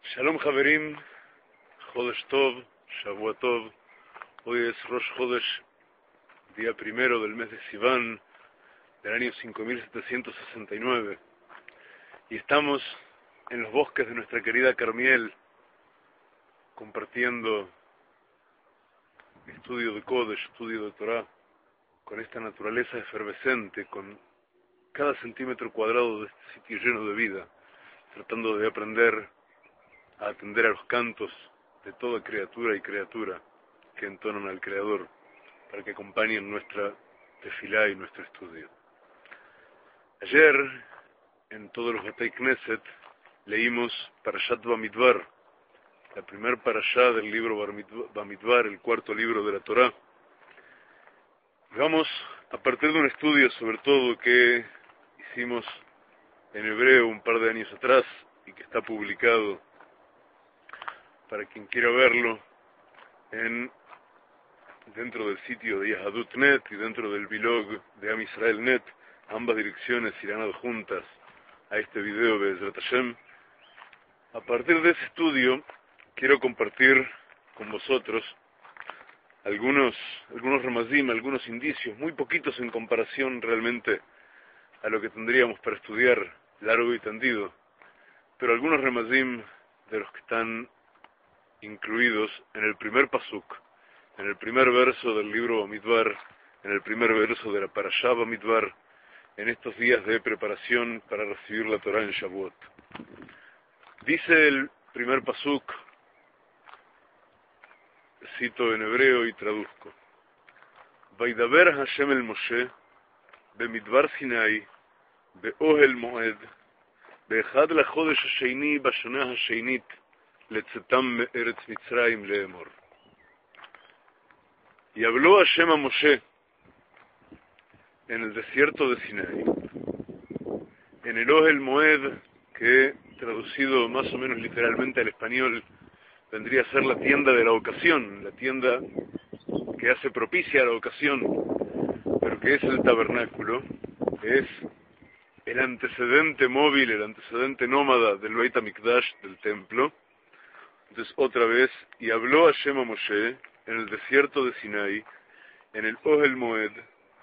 Shalom Haverim, Jodesh Tov, Shavua Tov. Hoy es Rosh Chodesh, día primero del mes de Sivan, del año 5769. Y estamos en los bosques de nuestra querida Carmiel, compartiendo estudio de Kodesh, estudio de Torah, con esta naturaleza efervescente, con cada centímetro cuadrado de este sitio lleno de vida, tratando de aprender a atender a los cantos de toda criatura y criatura que entonan al Creador, para que acompañen nuestra tefilá y nuestro estudio. Ayer, en todos los Betei Knesset, leímos Parashat Bamidbar, la primer parashá del libro Bamidbar, el cuarto libro de la Torá. Vamos a partir de un estudio sobre todo que hicimos en hebreo un par de años atrás y que está publicado para quien quiera verlo dentro del sitio de Yahadut.net y dentro del blog de Am Israel.net. Ambas direcciones irán adjuntas a este video de Be'ezrat Hashem. A partir de ese estudio quiero compartir con vosotros algunos remazim, algunos indicios, muy poquitos en comparación realmente a lo que tendríamos para estudiar largo y tendido, pero algunos remazim de los que están incluidos en el primer pasuk, en el primer verso del libro Bamidbar, en el primer verso de la Parashá Bamidbar, en estos días de preparación para recibir la Torá en Shavuot. Dice el primer pasuk, cito en hebreo y traduzco: Vaidaber Hashem el Moshe, Bamidbar Sinai, Be'ohel Moed, Be'echad lachodesh hasheini bashana hasheinit, Letzetam me'eretz Mitzrayim le'emor. Y habló Hashem a Moshe en el desierto de Sinai, en el Ohel Moed, que traducido más o menos literalmente al español vendría a ser la tienda de la ocasión, la tienda que hace propicia a la ocasión, pero que es el tabernáculo, es el antecedente móvil, el antecedente nómada del Beit HaMikdash, del templo. Entonces otra vez, y habló Hashem a Moshe en el desierto de Sinai, en el Ohel Moed,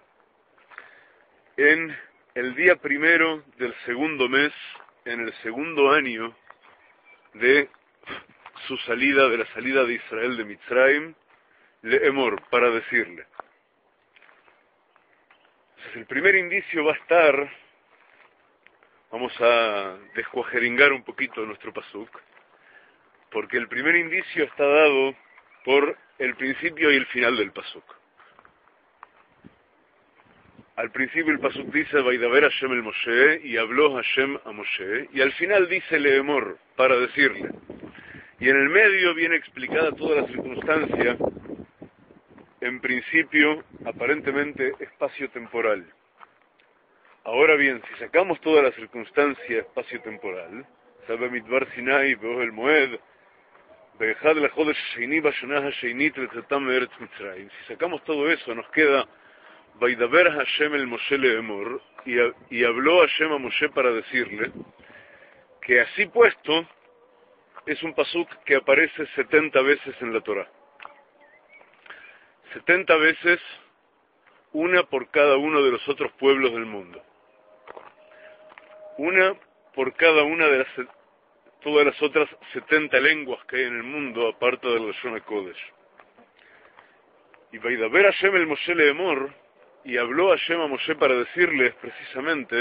en el día primero del segundo mes, en el segundo año de su salida, de la salida de Israel de Mitzrayim, le'emor, para decirle. Entonces el primer indicio va a estar, vamos a descuajeringar un poquito nuestro pasuk, porque el primer indicio está dado por el principio y el final del pasuk. Al principio el pasuk dice Vaidaber Hashem el Moshe, y habló Hashem a Moshe, y al final dice le'emor, para decirle. Y en el medio viene explicada toda la circunstancia, en principio aparentemente espacio-temporal. Ahora bien, si sacamos toda la circunstancia espacio-temporal, Sabe Midbar Sinai, Be'ohel Moed, Be'echad lachodesh hasheini bashana hasheinit letzetam me'eretz Mitzrayim. Si sacamos todo eso, nos queda Vaidaber Hashem el Moshe le'emor, y habló Hashem a Moshe para decirle que así puesto es un pasuk que aparece 70 veces en la Torah. 70 veces, una por cada uno de los otros pueblos del mundo. Una por cada una de todas las otras 70 lenguas que hay en el mundo, aparte de la Lashon HaKodesh. Y Vaidaber Hashem el Moshe le'emor, y habló Hashem a Moshe para decirles precisamente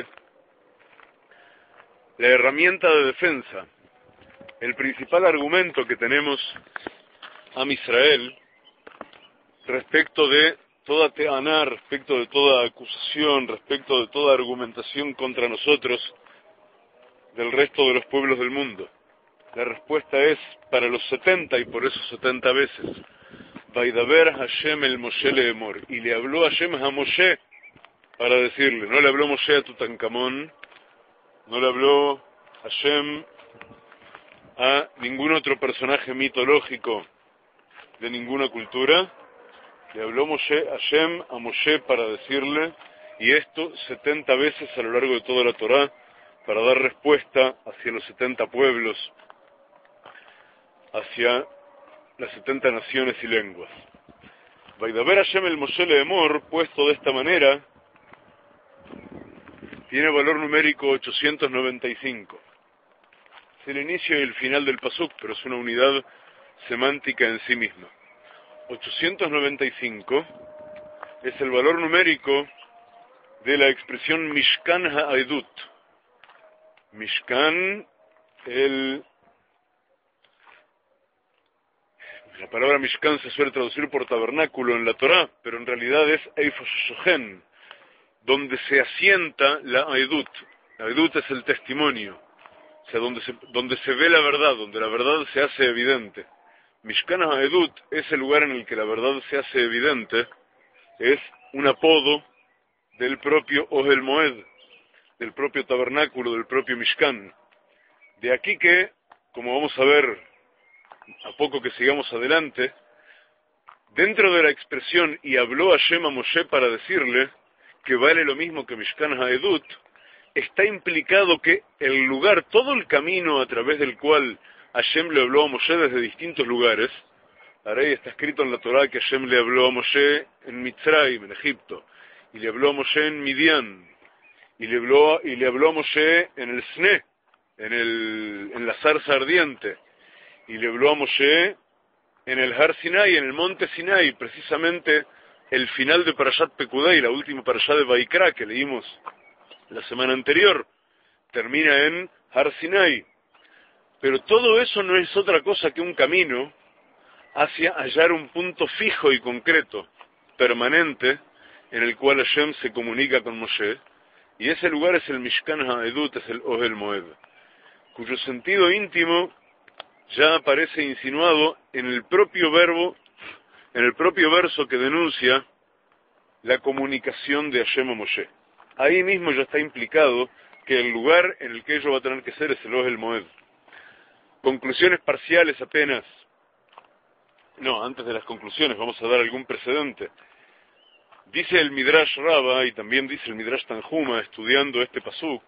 la herramienta de defensa, el principal argumento que tenemos a Israel respecto de toda teaná, respecto de toda acusación, respecto de toda argumentación contra nosotros del resto de los pueblos del mundo. La respuesta es para los 70 y por eso 70 veces. Vaidaber Hashem el Moshe le'emor, y le habló Hashem a Moshe para decirle. No le habló Moshe a Tutankamón, no le habló Hashem a ningún otro personaje mitológico de ninguna cultura. Le habló Hashem a Moshe para decirle, y esto 70 veces a lo largo de toda la Torá, para dar respuesta hacia los 70 pueblos hacia las 70 naciones y lenguas. Vaidaber Hashem el Moshe Leemor, puesto de esta manera, tiene valor numérico 895. Es el inicio y el final del pasuk, pero es una unidad semántica en sí misma. 895 es el valor numérico de la expresión Mishkan Ha'edut. Mishkan, la palabra Mishkan se suele traducir por tabernáculo en la Torá, pero en realidad es Eifoshogen, donde se asienta la Aedut. La Aedut es el testimonio, o sea, donde se ve la verdad, donde la verdad se hace evidente. Mishkan Ha'edut es el lugar en el que la verdad se hace evidente, es un apodo del propio Ohel Moed, del propio tabernáculo, del propio Mishkan. De aquí que, como vamos a ver a poco que sigamos adelante, dentro de la expresión y habló Hashem a Moshe para decirle que vale lo mismo que Mishkan Ha'edut, está implicado que el lugar, todo el camino a través del cual Hashem le habló a Moshe desde distintos lugares, ahora ahí está escrito en la Torá que Hashem le habló a Moshe en Mitzrayim, en Egipto, y le habló a Moshe en Midian, y le habló a Moshe en el Sne, en la zarza ardiente, y le habló a Moshe en el Har Sinai, en el monte Sinai, precisamente el final de Parashat Pekudei, la última Parashat de Vaikra que leímos la semana anterior, termina en Har Sinai. Pero todo eso no es otra cosa que un camino hacia hallar un punto fijo y concreto, permanente, en el cual Hashem se comunica con Moshe, y ese lugar es el Mishkan Ha'edut, es el Ohel Moed, cuyo sentido íntimo ya aparece insinuado en el propio verbo, en el propio verso que denuncia la comunicación de Hashem a Moshe. Ahí mismo ya está implicado que el lugar en el que ello va a tener que ser es el Ohel Moed. Conclusiones parciales apenas. No, antes de las conclusiones vamos a dar algún precedente. Dice el Midrash Rabba, y también dice el Midrash Tanjuma, estudiando este pasuk,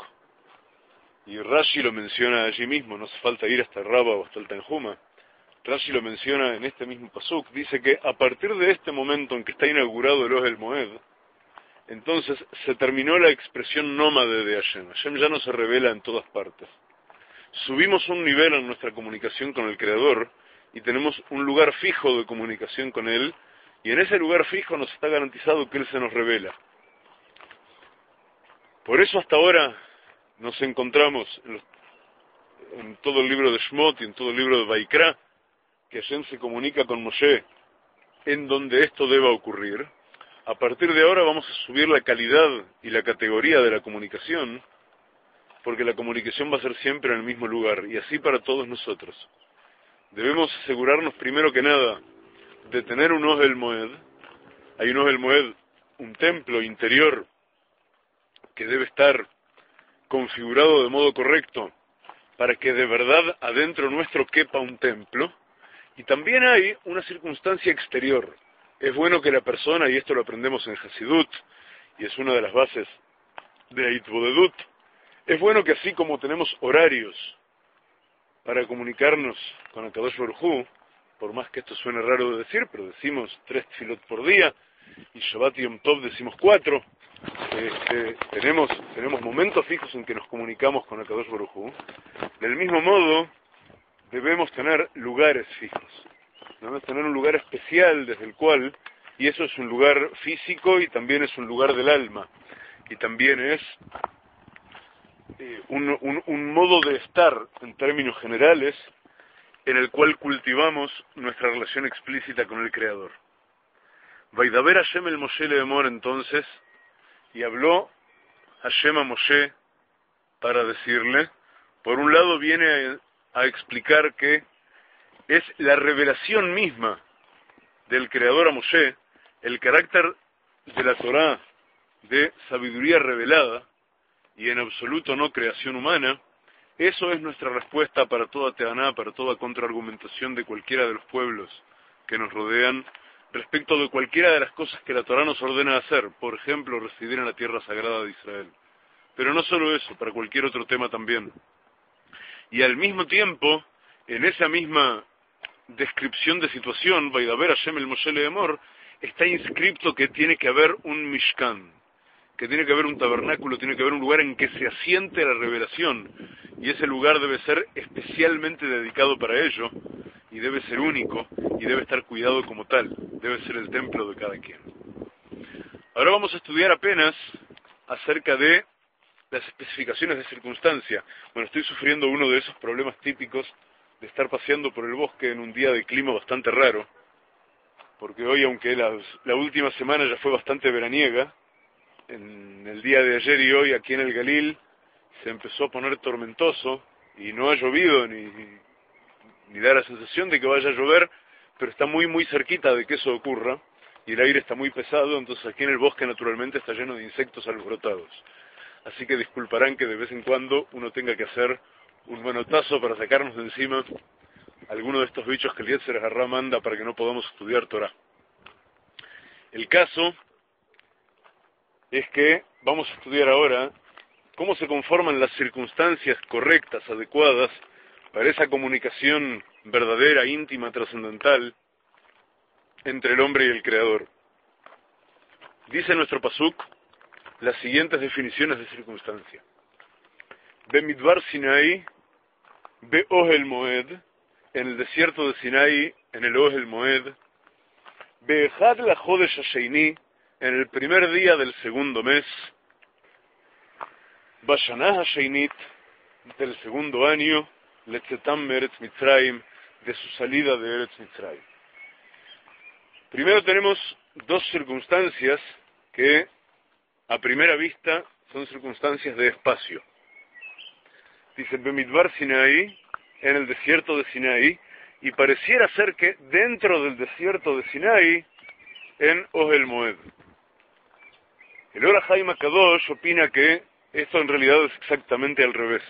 y Rashi lo menciona allí mismo, no hace falta ir hasta el Rabba o hasta el Tanjuma. Rashi lo menciona en este mismo pasuk, dice que a partir de este momento en que está inaugurado el Ohel Moed, entonces se terminó la expresión nómade de Hashem. Hashem ya no se revela en todas partes. Subimos un nivel en nuestra comunicación con el Creador y tenemos un lugar fijo de comunicación con Él, y en ese lugar fijo nos está garantizado que Él se nos revela. Por eso hasta ahora nos encontramos en todo el libro de Shmot y en todo el libro de Vaikra, que Hashem se comunica con Moshe en donde esto deba ocurrir. A partir de ahora vamos a subir la calidad y la categoría de la comunicación, porque la comunicación va a ser siempre en el mismo lugar, y así para todos nosotros. Debemos asegurarnos primero que nada de tener un Ohel Moed. Hay un Ohel Moed, un templo interior que debe estar configurado de modo correcto para que de verdad adentro nuestro quepa un templo. Y también hay una circunstancia exterior. Es bueno que la persona, y esto lo aprendemos en Hasidut, y es una de las bases de Hitbodedut, es bueno que así como tenemos horarios para comunicarnos con el Kadosh Baruj Hu, por más que esto suene raro de decir, pero decimos 3 tefilot por día, y Shabbat y Yom Tov decimos 4, tenemos momentos fijos en que nos comunicamos con el Kadosh Baruj Hu. Del mismo modo, debemos tener lugares fijos. Debemos tener un lugar especial desde el cual, y eso es un lugar físico y también es un lugar del alma, y también es un modo de estar en términos generales en el cual cultivamos nuestra relación explícita con el Creador. Vaidaber Hashem el Moshe Leemor entonces, y habló Hashem a Moshe para decirle, por un lado viene a explicar que es la revelación misma del Creador a Moshe, el carácter de la Torá de sabiduría revelada y en absoluto no creación humana. Eso es nuestra respuesta para toda teaná, para toda contraargumentación de cualquiera de los pueblos que nos rodean respecto de cualquiera de las cosas que la Torá nos ordena hacer, por ejemplo, residir en la tierra sagrada de Israel. Pero no solo eso, para cualquier otro tema también. Y al mismo tiempo, en esa misma descripción de situación, Vaidaber Hashem el Moshe Leemor, está inscripto que tiene que haber un Mishkan, que tiene que haber un tabernáculo, tiene que haber un lugar en que se asiente la revelación, y ese lugar debe ser especialmente dedicado para ello, y debe ser único, y debe estar cuidado como tal, debe ser el templo de cada quien. Ahora vamos a estudiar apenas acerca de las especificaciones de circunstancia. Bueno, estoy sufriendo uno de esos problemas típicos de estar paseando por el bosque en un día de clima bastante raro, porque hoy, aunque la última semana ya fue bastante veraniega, en el día de ayer y hoy aquí en el Galil se empezó a poner tormentoso y no ha llovido ni da la sensación de que vaya a llover, pero está muy muy cerquita de que eso ocurra y el aire está muy pesado, entonces aquí en el bosque naturalmente está lleno de insectos alborotados. Así que disculparán que de vez en cuando uno tenga que hacer un manotazo para sacarnos de encima alguno de estos bichos que el Yetzer Hará manda para que no podamos estudiar Torah. El caso es que vamos a estudiar ahora cómo se conforman las circunstancias correctas, adecuadas, para esa comunicación verdadera, íntima, trascendental entre el hombre y el Creador. Dice nuestro pasuk las siguientes definiciones de circunstancia. Bemidbar Sinai, Be'ohel Moed, en el desierto de Sinai, en el Ohel Moed, Be'echad la Jodesh Hasheini, en el primer día del segundo mes, Bashanah Hasheinit, del segundo año, Letzetam Meretz Mitzrayim, de su salida de Eretz Mitzrayim. Primero tenemos dos circunstancias que a primera vista son circunstancias de espacio. Dice Bemidbar Sinai, en el desierto de Sinai, y pareciera ser que dentro del desierto de Sinai, en Ohel Moed. El Or HaChaim HaKadosh opina que esto en realidad es exactamente al revés.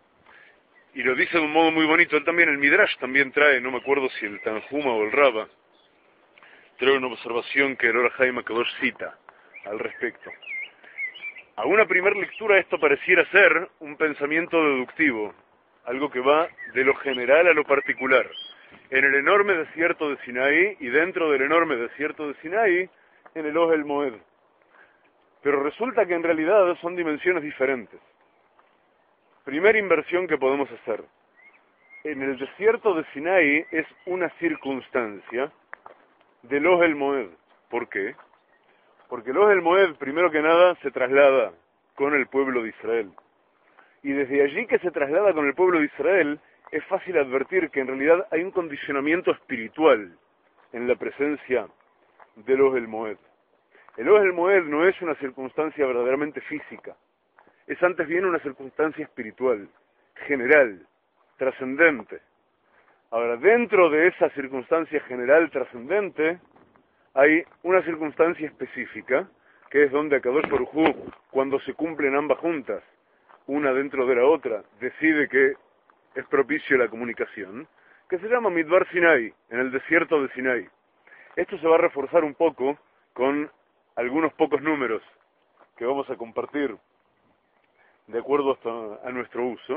Y lo dice de un modo muy bonito. Él también, el Midrash también trae, no me acuerdo si el Tanjuma o el Raba, trae una observación que el Or HaChaim HaKadosh cita al respecto. A una primera lectura esto pareciera ser un pensamiento deductivo, algo que va de lo general a lo particular. En el enorme desierto de Sinai y dentro del enorme desierto de Sinai, en el Ohel Moed. Pero resulta que en realidad son dimensiones diferentes. Primera inversión que podemos hacer. En el desierto de Sinai es una circunstancia del Ohel Moed. ¿Por qué? Porque el Ohel Moed, primero que nada, se traslada con el pueblo de Israel. Y desde allí que se traslada con el pueblo de Israel, es fácil advertir que en realidad hay un condicionamiento espiritual en la presencia del Ohel Moed. El Ohel Moed no es una circunstancia verdaderamente física, es antes bien una circunstancia espiritual, general, trascendente. Ahora, dentro de esa circunstancia general trascendente, hay una circunstancia específica, que es donde Akadosh Baruj Hu, cuando se cumplen ambas juntas, una dentro de la otra, decide que es propicio la comunicación, que se llama Midbar Sinai, en el desierto de Sinai. Esto se va a reforzar un poco con algunos pocos números que vamos a compartir de acuerdo a nuestro uso.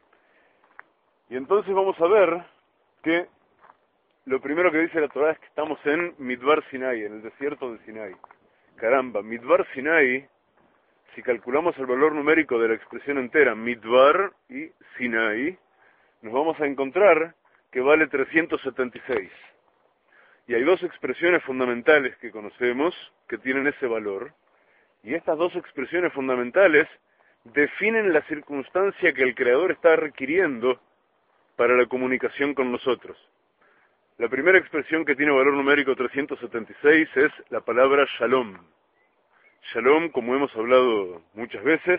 Y entonces vamos a ver que lo primero que dice la Torah es que estamos en Midbar Sinai, en el desierto de Sinai. Caramba, Midbar Sinai, si calculamos el valor numérico de la expresión entera, Midbar y Sinai, nos vamos a encontrar que vale 376. Y hay dos expresiones fundamentales que conocemos que tienen ese valor, y estas dos expresiones fundamentales definen la circunstancia que el Creador está requiriendo para la comunicación con nosotros. La primera expresión que tiene valor numérico 376 es la palabra Shalom. Shalom, como hemos hablado muchas veces,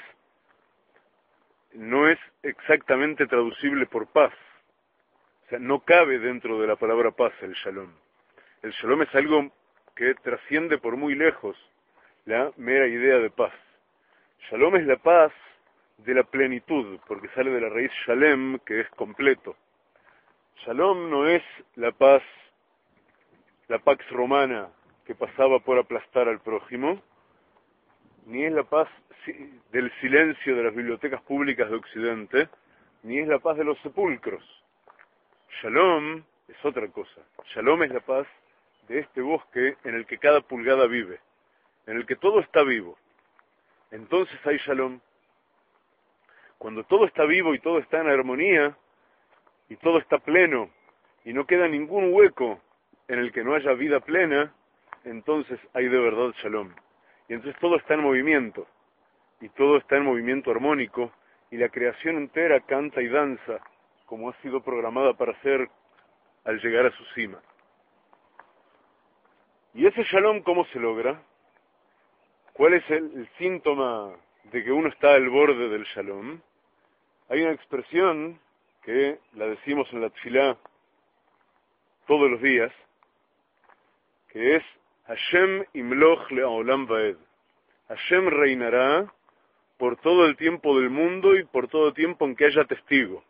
no es exactamente traducible por paz. O sea, no cabe dentro de la palabra paz el Shalom. El Shalom es algo que trasciende por muy lejos la mera idea de paz. Shalom es la paz de la plenitud, porque sale de la raíz Shalem, que es completo. Shalom no es la paz, la pax romana que pasaba por aplastar al prójimo, ni es la paz del silencio de las bibliotecas públicas de Occidente, ni es la paz de los sepulcros. Shalom es es otra cosa. Shalom es la paz de este bosque en el que cada pulgada vive, en el que todo está vivo. Entonces hay Shalom. Cuando todo está vivo y todo está en armonía, y todo está pleno, y no queda ningún hueco en el que no haya vida plena, entonces hay de verdad Shalom. Y entonces todo está en movimiento, y todo está en movimiento armónico, y la creación entera canta y danza, como ha sido programada para ser al llegar a su cima. ¿Y ese Shalom cómo se logra? ¿Cuál es el síntoma de que uno está al borde del Shalom? Hay una expresión que la decimos en la tfilá todos los días, que es Hashem imloch le'olam va'ed. Hashem reinará por todo el tiempo del mundo y por todo tiempo en que haya testigo.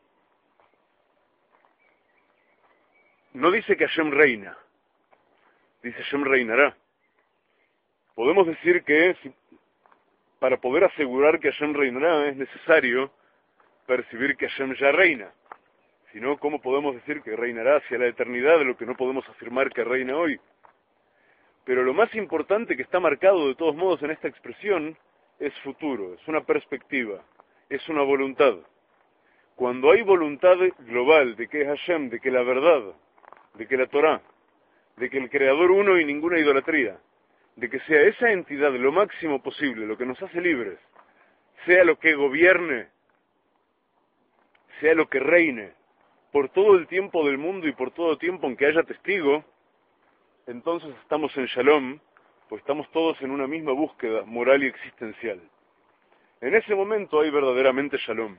No dice que Hashem reina, dice Hashem reinará. Podemos decir que para poder asegurar que Hashem reinará es necesario percibir que Hashem ya reina. Si no, ¿cómo podemos decir que reinará hacia la eternidad de lo que no podemos afirmar que reina hoy? Pero lo más importante que está marcado de todos modos en esta expresión es futuro, es una perspectiva, es una voluntad. Cuando hay voluntad global de que es Hashem, de que la verdad, de que la Torá, de que el Creador uno y ninguna idolatría, de que sea esa entidad lo máximo posible, lo que nos hace libres, sea lo que gobierne, sea lo que reine, por todo el tiempo del mundo y por todo tiempo en que haya testigo, entonces estamos en Shalom, pues estamos todos en una misma búsqueda moral y existencial. En ese momento hay verdaderamente Shalom.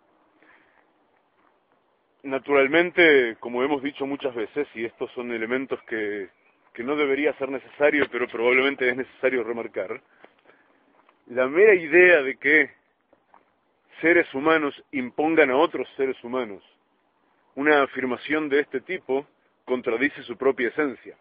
Naturalmente, como hemos dicho muchas veces, y estos son elementos que no debería ser necesario, pero probablemente es necesario remarcar, la mera idea de que seres humanos impongan a otros seres humanos una afirmación de este tipo contradice su propia esencia.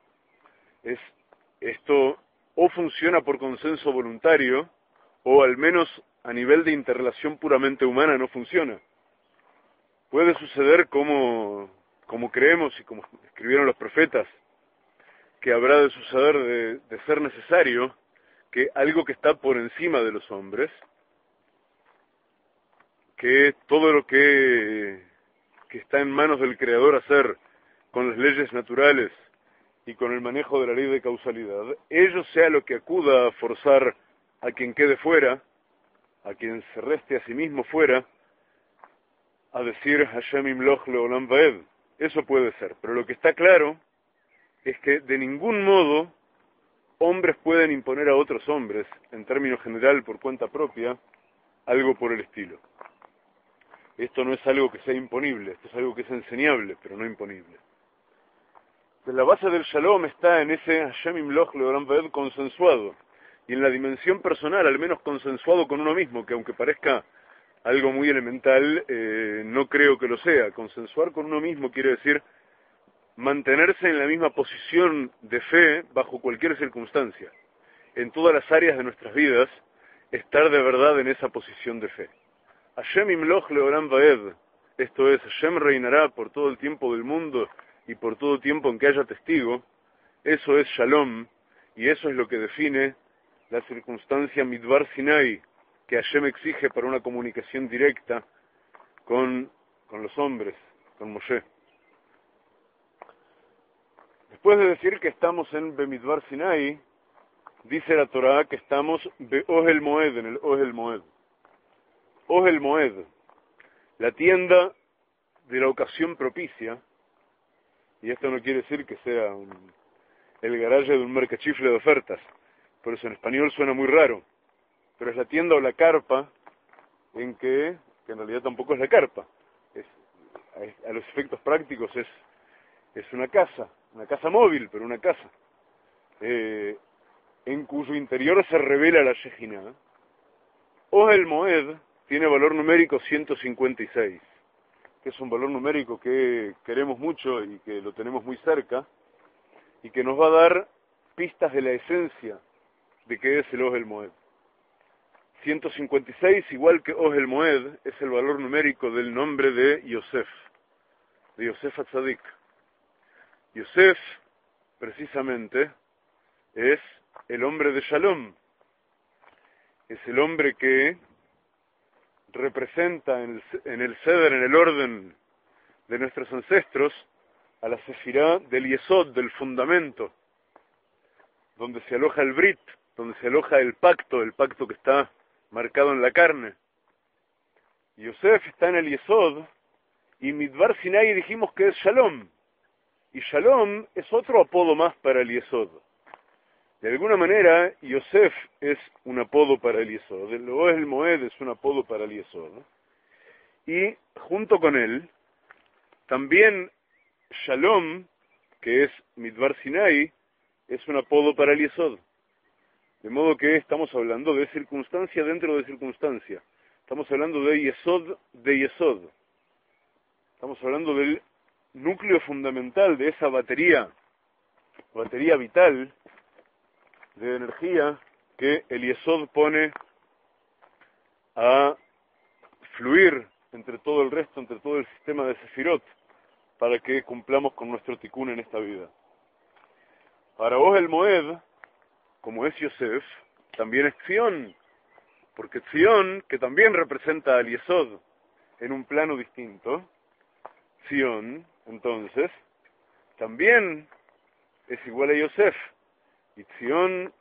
Esto o funciona por consenso voluntario, o al menos a nivel de interrelación puramente humana no funciona. Puede suceder como creemos y como escribieron los profetas, que habrá de suceder de ser necesario que algo que está por encima de los hombres, que todo lo que está en manos del Creador hacer con las leyes naturales y con el manejo de la ley de causalidad, ello sea lo que acuda a forzar a quien quede fuera, a quien se reste a sí mismo fuera, a decir Hashem imloch leolam va'ed. Eso puede ser, pero lo que está claro es que de ningún modo hombres pueden imponer a otros hombres, en términos general por cuenta propia, algo por el estilo. Esto no es algo que sea imponible, esto es algo que es enseñable, pero no imponible. Entonces, la base del Shalom está en ese Hashem imloch leolam va'ed consensuado, y en la dimensión personal, al menos consensuado con uno mismo, que aunque parezca algo muy elemental, no creo que lo sea. Consensuar con uno mismo quiere decir mantenerse en la misma posición de fe bajo cualquier circunstancia. En todas las áreas de nuestras vidas, estar de verdad en esa posición de fe. Hashem imloch leolam va'ed, esto es, Hashem reinará por todo el tiempo del mundo y por todo tiempo en que haya testigo. Eso es Shalom, y eso es lo que define la circunstancia Midbar Sinai, que Hashem exige para una comunicación directa con los hombres, con Moshe. Después de decir que estamos en Bemidbar Sinai, dice la Torá que estamos Be'ohel Moed, en el Ohel Moed. Ohel Moed, la tienda de la ocasión propicia, y esto no quiere decir que sea el garaje de un mercachifle de ofertas, por eso en español suena muy raro, pero es la tienda o la carpa en que en realidad tampoco es la carpa, a los efectos prácticos es una casa móvil, pero una casa, en cuyo interior se revela la Shejinah. Ohel Moed tiene valor numérico 156, que es un valor numérico que queremos mucho y que lo tenemos muy cerca, y que nos va a dar pistas de la esencia de qué es el Ohel Moed. 156, igual que Ohel Moed, es el valor numérico del nombre de Yosef Atzadik. Yosef, precisamente, es el hombre de Shalom. Es el hombre que representa en el Seder, en el orden de nuestros ancestros, a la Sefirá del Yesod, del fundamento, donde se aloja el Brit, donde se aloja el pacto que está marcado en la carne. Yosef está en el Yesod, y Midbar Sinai dijimos que es Shalom, y Shalom es otro apodo más para el Yesod. De alguna manera, Yosef es un apodo para el Yesod, el Ohel Moed es un apodo para el Yesod, y junto con él, también Shalom, que es Midbar Sinai, es un apodo para el Yesod. De modo que estamos hablando de circunstancia dentro de circunstancia. Estamos hablando de Yesod de Yesod. Estamos hablando del núcleo fundamental de esa batería vital de energía que el Yesod pone a fluir entre todo el resto, entre todo el sistema de Sefirot, para que cumplamos con nuestro tikkun en esta vida. Para Ohel Moed, como es Yosef, también es Tzion, porque Tzion, que también representa al Yesod en un plano distinto, Tzion, entonces, también es igual a Yosef, y Tzion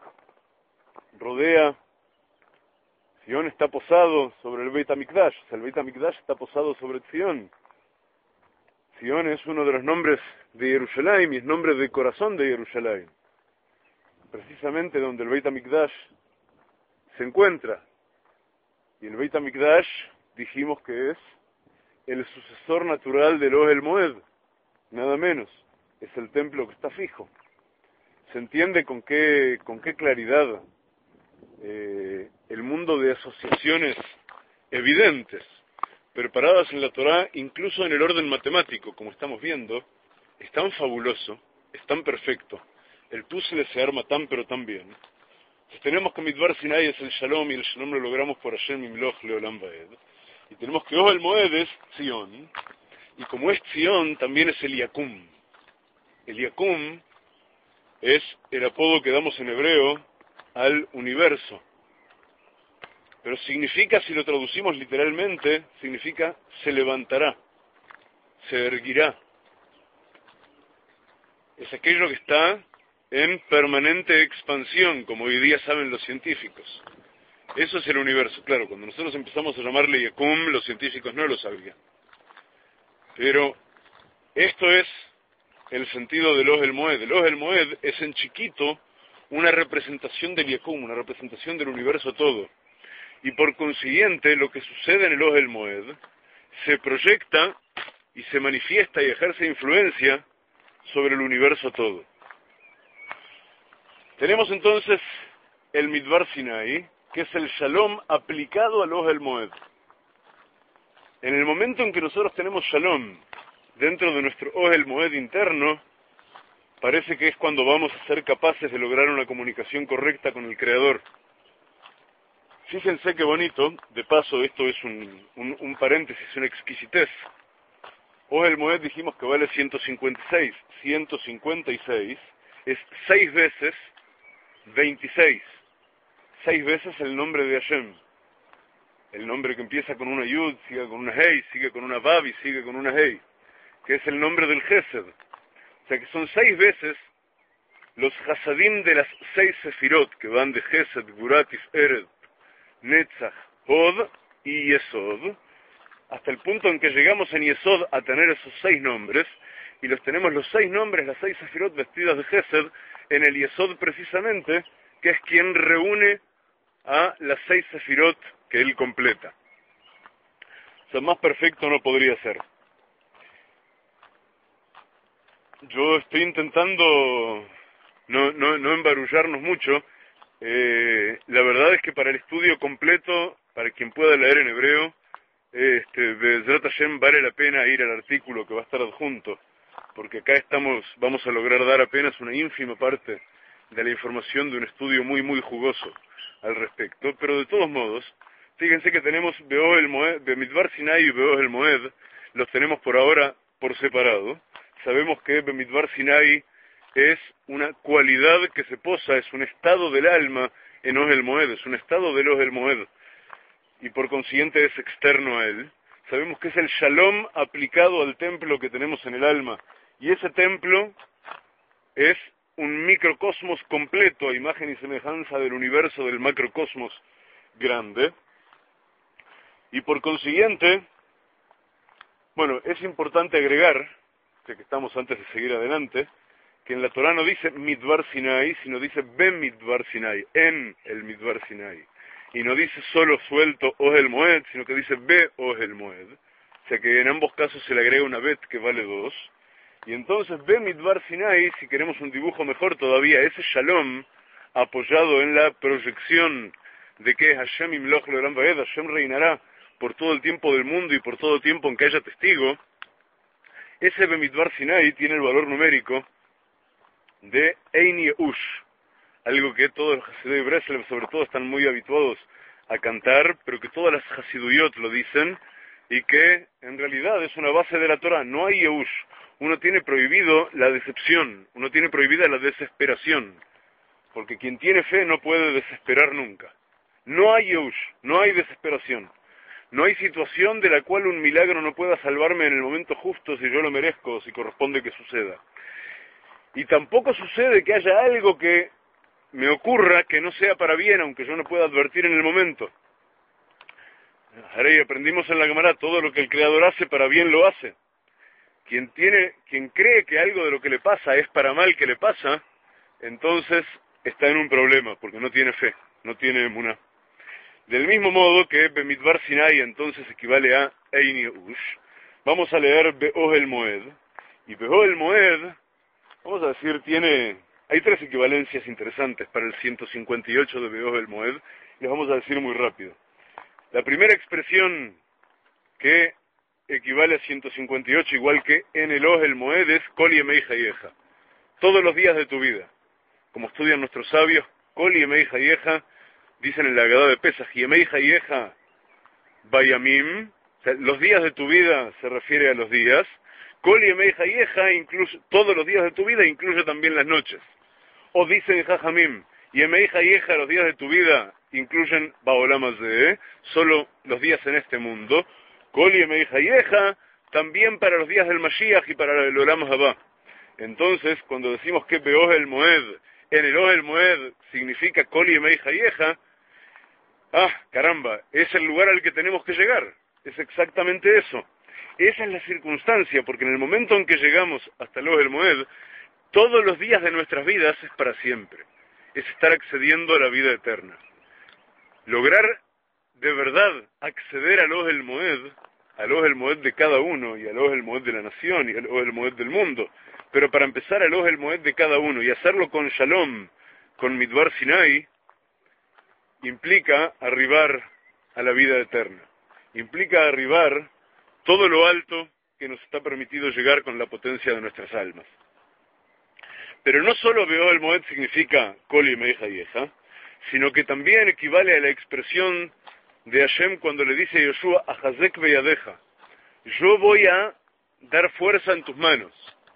Tzion está posado sobre el Beit HaMikdash, o sea, el Beit HaMikdash está posado sobre Tzion. Tzion es uno de los nombres de Jerusalén y es nombre de corazón de Jerusalén, precisamente donde el Beit HaMikdash se encuentra. Y el Beit HaMikdash dijimos que es el sucesor natural del Ohel Moed, nada menos, es el templo que está fijo. Se entiende con qué claridad el mundo de asociaciones evidentes, preparadas en la Torá, incluso en el orden matemático, como estamos viendo, es tan fabuloso, es tan perfecto, el puzzle se arma tan pero tan bien. Si tenemos que Midbar Sinai es el Shalom, y el Shalom lo logramos por Hashem Imloch Leolam Vaed, y tenemos que Ohel Moed es Tzion, y como es Tzion, también es el Yakum. El Yakum es el apodo que damos en hebreo al universo. Pero significa, si lo traducimos literalmente, significa se levantará, se erguirá. Es aquello que está en permanente expansión, como hoy día saben los científicos. Eso es el universo. Claro, cuando nosotros empezamos a llamarle Yakum, los científicos no lo sabían. Pero esto es el sentido del Ohel Moed. El Ohel Moed es en chiquito una representación del Yakum, una representación del universo todo. Y por consiguiente, lo que sucede en el Ohel Moed se proyecta y se manifiesta y ejerce influencia sobre el universo todo. Tenemos entonces el Midbar Sinai, que es el Shalom aplicado al Ohel Moed. En el momento en que nosotros tenemos Shalom dentro de nuestro Ohel Moed interno, parece que es cuando vamos a ser capaces de lograr una comunicación correcta con el Creador. Fíjense qué bonito, de paso esto es un paréntesis, una exquisitez. Ohel Moed dijimos que vale 156. 156 es 6 veces 26. 6 veces el nombre de Hashem. El nombre que empieza con una Yud, sigue con una Hei, sigue con una Vav y sigue con una Hei, que es el nombre del Gesed. O sea que son 6 veces los Hasadim de las 6 Sefirot, que van de Gesed, Guratif, Ered, Netzach, Hod y Yesod, hasta el punto en que llegamos en Yesod a tener esos 6 nombres, y los tenemos los 6 nombres, las 6 Sefirot vestidas de Gesed, en el Yesod precisamente, que es quien reúne a las 6 Sefirot que él completa. O sea, más perfecto no podría ser. Yo estoy intentando no embarullarnos mucho. La verdad es que para el estudio completo, para quien pueda leer en hebreo, Be'ezrat Hashem vale la pena ir al artículo que va a estar adjunto, porque acá vamos a lograr dar apenas una ínfima parte de la información de un estudio muy muy jugoso al respecto. Pero de todos modos, fíjense que tenemos Be'ohel Moed, Midbar Sinai y Be'ohel Moed, los tenemos por ahora por separado. sabemos que Bemidbar Sinai es una cualidad que se posa, es un estado del alma en Ohel Moed, es un estado del Ohel Moed, y por consiguiente es externo a él. Sabemos que es el Shalom aplicado al templo que tenemos en el alma, y ese templo es un microcosmos completo, a imagen y semejanza del universo del macrocosmos grande, y por consiguiente, bueno, es importante agregar, ya que estamos antes de seguir adelante, que en la Torah no dice Midbar Sinai, sino dice Bemidbar Sinai, en el Midbar Sinai. Y no dice solo suelto Ohel Moed, sino que dice Be Ohel Moed. O sea que en ambos casos se le agrega una bet que vale 2. Y entonces Bemidbar Sinai, si queremos un dibujo mejor todavía, ese Shalom, apoyado en la proyección de que Hashem Imloch Leolam Vaed, Hashem reinará por todo el tiempo del mundo y por todo el tiempo en que haya testigo, ese Bemidbar Sinai tiene el valor numérico de Ein Yeush, algo que todos los Hasidei Breslev sobre todo están muy habituados a cantar, pero que todas las Hasiduyot lo dicen, y que en realidad es una base de la Torah. No hay Yeush. Uno tiene prohibido la decepción, uno tiene prohibida la desesperación, porque quien tiene fe no puede desesperar nunca. No hay Yeush, no hay desesperación. No hay situación de la cual un milagro no pueda salvarme en el momento justo si yo lo merezco, si corresponde que suceda. Y tampoco sucede que haya algo que me ocurra que no sea para bien, aunque yo no pueda advertir en el momento. Harei, aprendimos en la Gemara, todo lo que el Creador hace para bien lo hace. Quien cree que algo de lo que le pasa es para mal que le pasa, entonces está en un problema, porque no tiene fe, no tiene emuná. Del mismo modo que Bemidbar Sinai entonces equivale a Ein Yeush, vamos a leer Be'ohel Moed. Y Be'ohel Moed, vamos a decir, hay tres equivalencias interesantes para el 158 de Be'ohel Moed, y les vamos a decir muy rápido. La primera expresión que equivale a 158, igual que en el Ohel Moed, es Kol Yemei Hayeja, todos los días de tu vida. Como estudian nuestros sabios, Kol Yemei Hayeja, dicen en la Agadá de Pesach, Yemei Hayeja Bayamim, o sea, los días de tu vida se refiere a los días. Kol Yemei Hayeja, incluso todos los días de tu vida, incluye también las noches. O dicen Jajamim, Yemei Hayeja, los días de tu vida, incluyen Baolam Hazeh, solo los días en este mundo. Kol Yemei Hayeja, también para los días del Mashiach y para el Olam Haba. Entonces, cuando decimos que Be'ohel Moed, en el Ohel Moed significa Kol Yemei Hayeja, caramba, es el lugar al que tenemos que llegar. Es exactamente eso. Esa es la circunstancia, porque en el momento en que llegamos hasta el Ohel Moed, todos los días de nuestras vidas es para siempre. Es estar accediendo a la vida eterna. Lograr de verdad acceder al Ohel Moed de cada uno, y al Ohel Moed de la nación, y al Ohel Moed del mundo. Pero para empezar al Ohel Moed de cada uno, y hacerlo con Shalom, con Midbar Sinai, implica arribar a la vida eterna. Implica arribar todo lo alto que nos está permitido llegar con la potencia de nuestras almas. Pero no solo Be'ohel Moed significa Kol Yemei Hayeja, sino que también equivale a la expresión de Hashem cuando le dice a Yoshua, Ahazek Beyadeja, yo voy a dar fuerza en tus manos.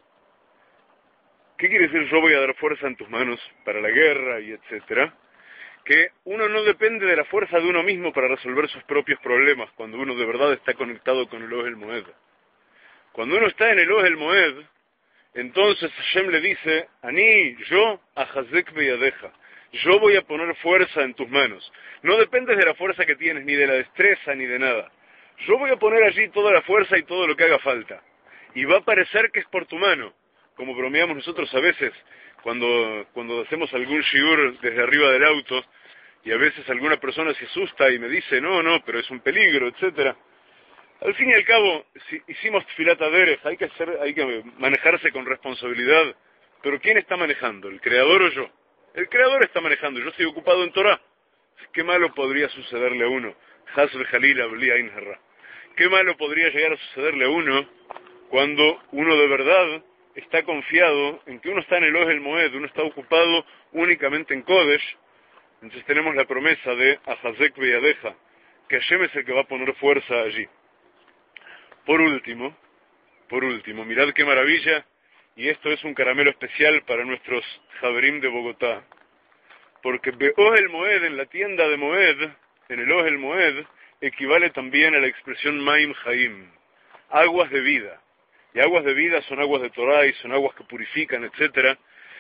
¿Qué quiere decir yo voy a dar fuerza en tus manos para la guerra y etcétera? Que uno no depende de la fuerza de uno mismo para resolver sus propios problemas cuando uno de verdad está conectado con el Ohel Moed. Cuando uno está en el Ohel Moed, entonces Hashem le dice, yo, Ahazek Beyadeja, yo voy a poner fuerza en tus manos. No dependes de la fuerza que tienes, ni de la destreza, ni de nada. Yo voy a poner allí toda la fuerza y todo lo que haga falta. Y va a parecer que es por tu mano, como bromeamos nosotros a veces, cuando hacemos algún shiur desde arriba del auto, y a veces alguna persona se asusta y me dice, no, pero es un peligro, etcétera. Al fin y al cabo, si hicimos Tfilat Haderech, hay que manejarse con responsabilidad. Pero ¿quién está manejando? ¿El Creador o yo? El Creador está manejando, yo estoy ocupado en Torah. ¿Qué malo podría sucederle a uno? Haz v'jalil bli ain hara. ¿Qué malo podría llegar a sucederle a uno cuando uno de verdad está confiado en que uno está en el Ohel Moed, uno está ocupado únicamente en Kodesh? Entonces tenemos la promesa de Ahazek Beyadeja, que Hashem es el que va a poner fuerza allí. Por último, mirad qué maravilla y esto es un caramelo especial para nuestros Javerim de Bogotá, porque Be'ohel Moed, en la tienda de Moed, en el Ohel Moed, equivale también a la expresión Maim Haim, aguas de vida. Y aguas de vida son aguas de Torah y son aguas que purifican, etc.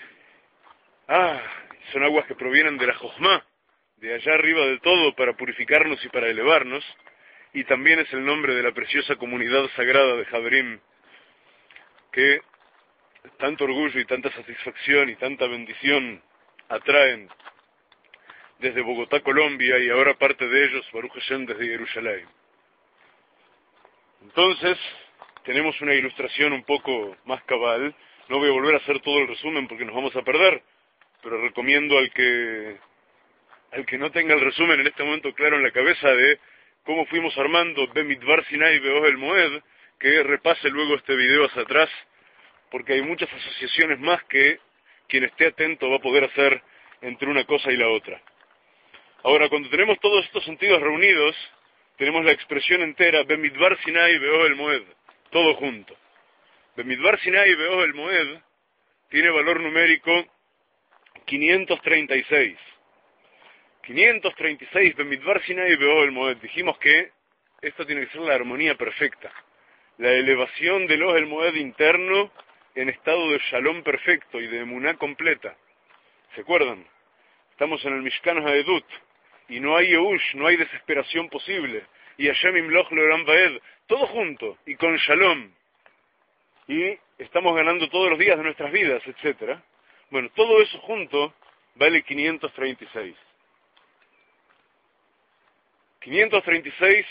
Son aguas que provienen de la Jochma, de allá arriba del todo, para purificarnos y para elevarnos. Y también es el nombre de la preciosa comunidad sagrada de Javerim, que tanto orgullo y tanta satisfacción y tanta bendición atraen desde Bogotá, Colombia, y ahora parte de ellos, Baruch Hashem, desde Jerusalén. Entonces, tenemos una ilustración un poco más cabal. No voy a volver a hacer todo el resumen porque nos vamos a perder, pero recomiendo al que no tenga el resumen en este momento claro en la cabeza de cómo fuimos armando Bemidbar Sinai Be'ohel Moed, que repase luego este video hacia atrás, porque hay muchas asociaciones más que quien esté atento va a poder hacer entre una cosa y la otra. Ahora, cuando tenemos todos estos sentidos reunidos, tenemos la expresión entera Bemidbar Sinai Be'ohel Moed, todo junto. Bemidbar Sinai Be'ohel Moed tiene valor numérico 536. 536 Bemidbar Sinai Be'ohel Moed. Dijimos que esto tiene que ser la armonía perfecta, la elevación del Ohel Moed interno en estado de shalom perfecto y de emuná completa. ¿Se acuerdan? Estamos en el Mishkan Haedut, y no hay Yehush, no hay desesperación posible, y Hashem Imloch Leolam Vaed, todo junto, y con shalom, y estamos ganando todos los días de nuestras vidas, etc. Bueno, todo eso junto vale 536. 536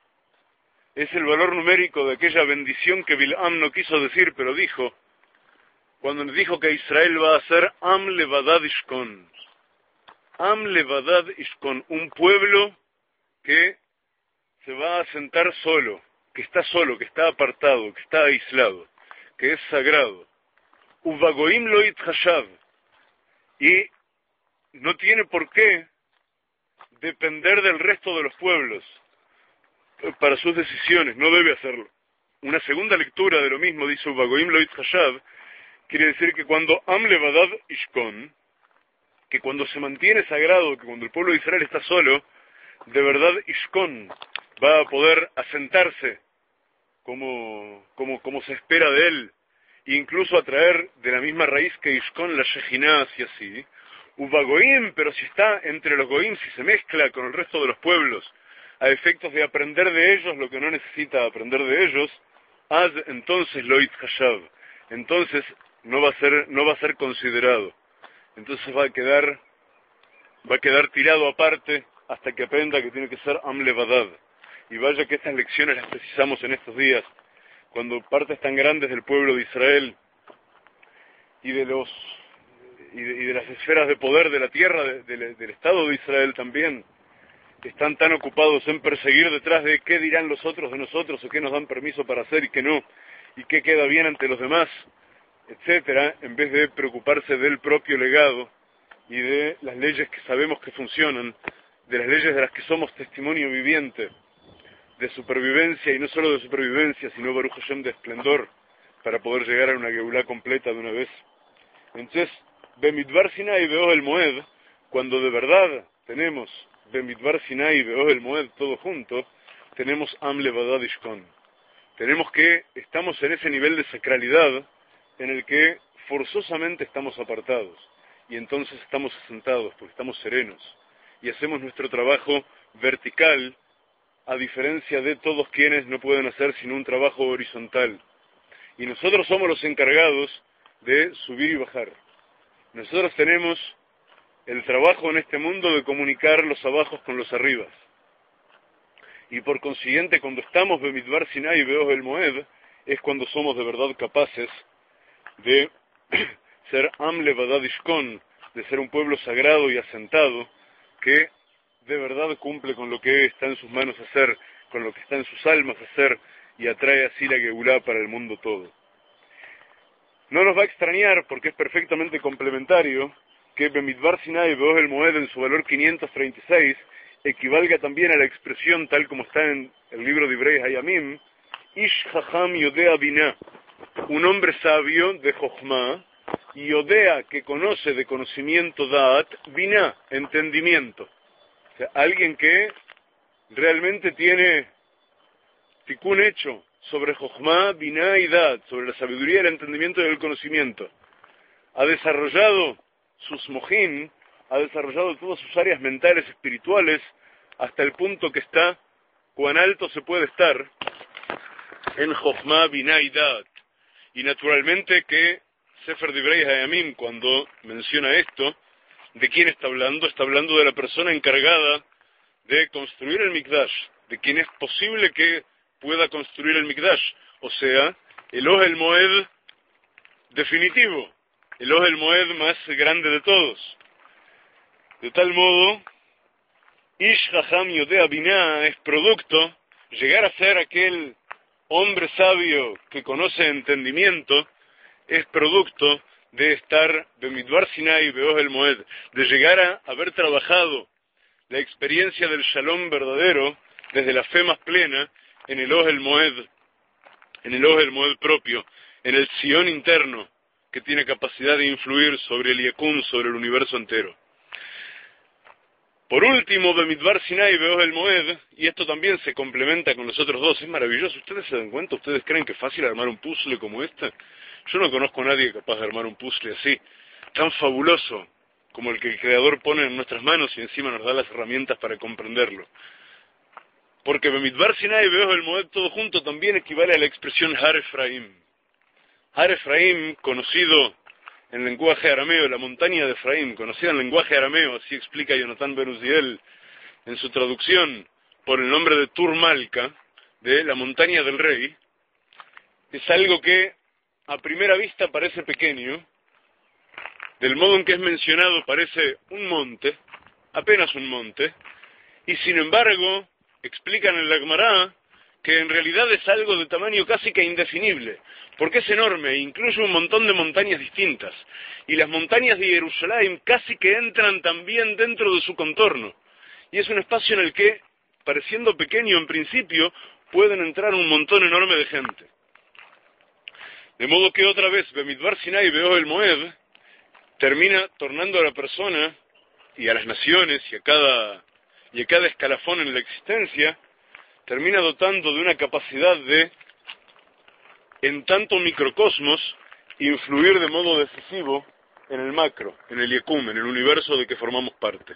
es el valor numérico de aquella bendición que Bilam no quiso decir, pero dijo, cuando dijo que Israel va a ser Am Levadad Ishkon. Am Levadad Ishkon, un pueblo que se va a sentar solo, que está apartado, que está aislado, que es sagrado. Uvagoim lo itchashav, y no tiene por qué depender del resto de los pueblos para sus decisiones, no debe hacerlo. Una segunda lectura de lo mismo dice Uvagoim lo itchashav, quiere decir que cuando Am Levadad Ishkon, que cuando se mantiene sagrado, que cuando el pueblo de Israel está solo, de verdad Ishkon va a poder asentarse como se espera de él, e incluso atraer de la misma raíz que Ishkon la Shejinah hacia sí. Uvagoim, pero si está entre los Goim, si se mezcla con el resto de los pueblos, a efectos de aprender de ellos lo que no necesita aprender de ellos, entonces lo Itzhashav, entonces no va a ser considerado. Entonces va a quedar tirado aparte hasta que aprenda que tiene que ser Am Levadad. Y vaya que estas lecciones las precisamos en estos días, cuando partes tan grandes del pueblo de Israel y de las esferas de poder de la tierra, del Estado de Israel también, están tan ocupados en perseguir detrás de qué dirán los otros de nosotros, o qué nos dan permiso para hacer y qué no, y qué queda bien ante los demás, etcétera, en vez de preocuparse del propio legado y de las leyes que sabemos que funcionan, de las leyes de las que somos testimonio viviente, de supervivencia, y no solo de supervivencia, sino Baruch Hashem de esplendor, para poder llegar a una Geulá completa de una vez. Entonces, Bemidbar Sinai Be'ohel Moed, cuando de verdad tenemos Bemidbar Sinai Be'ohel Moed todo junto, tenemos Am Levadad Ishkon. Tenemos que estamos en ese nivel de sacralidad en el que forzosamente estamos apartados, y entonces estamos asentados, porque estamos serenos, y hacemos nuestro trabajo vertical, a diferencia de todos quienes no pueden hacer sino un trabajo horizontal. Y nosotros somos los encargados de subir y bajar. Nosotros tenemos el trabajo en este mundo de comunicar los abajos con los arribas. Y por consiguiente, cuando estamos Bemidbar Sinai y Be'ohel Moed, es cuando somos de verdad capaces de ser Am Levadad Ishkon, de ser un pueblo sagrado y asentado, que de verdad cumple con lo que está en sus manos hacer, con lo que está en sus almas hacer, y atrae así la Geulá para el mundo todo. No nos va a extrañar, porque es perfectamente complementario, que Bemidbar Sinai y Be'ohel Moed en su valor 536 equivalga también a la expresión tal como está en el libro de Ibrei Hayamim, Ish Chacham Yodea Binah, un hombre sabio de Jochma, y Odea, que conoce de conocimiento Da'at, Binah, entendimiento. O sea, alguien que realmente tiene tikkun hecho sobre Jochma, Binah y Da'at, sobre la sabiduría, el entendimiento y el conocimiento. Ha desarrollado sus mojín, ha desarrollado todas sus áreas mentales, espirituales, hasta el punto que está, cuán alto se puede estar en Jochma, Binah y Da'at. Y naturalmente que Sefer Divrei Hayamim, cuando menciona esto, ¿de quién está hablando? Está hablando de la persona encargada de construir el Mikdash, de quien es posible que pueda construir el Mikdash, o sea, el Ohel Moed definitivo, el Ohel Moed más grande de todos. De tal modo, Ish Chacham Yodea Binah es producto, llegar a ser aquel hombre sabio que conoce entendimiento, es producto de estar Bemidbar Sinai Beohel Moed, de llegar a haber trabajado la experiencia del Shalom verdadero desde la fe más plena en el Ohel Moed, propio, en el Sion interno que tiene capacidad de influir sobre el Yakun, sobre el universo entero. Por último, Bemidbar Sinai Beohel Moed, y esto también se complementa con los otros dos, es maravilloso. ¿Ustedes se dan cuenta? ¿Ustedes creen que es fácil armar un puzzle como este? Yo no conozco a nadie capaz de armar un puzzle así, tan fabuloso como el que el Creador pone en nuestras manos y encima nos da las herramientas para comprenderlo. Porque Bemidbar Sinai Beohel Moed todo junto también equivale a la expresión Har Efraim. Har Efraim, conocido en lenguaje arameo, la montaña de Efraim, conocida en lenguaje arameo, así explica Jonathan Ben Uziel en su traducción, por el nombre de Tur Malka, de la montaña del rey, es algo que a primera vista parece pequeño, del modo en que es mencionado parece un monte, apenas un monte, y sin embargo, explican en la Gemara que en realidad es algo de tamaño casi que indefinible, porque es enorme e incluye un montón de montañas distintas, y las montañas de Jerusalén casi que entran también dentro de su contorno, y es un espacio en el que, pareciendo pequeño en principio, pueden entrar un montón enorme de gente. De modo que otra vez, Bemidbar Sinai Beohel Moed termina tornando a la persona y a las naciones y a cada escalafón en la existencia, termina dotando de una capacidad de, en tanto microcosmos, influir de modo decisivo en el macro, en el Yekum, en el universo de que formamos parte.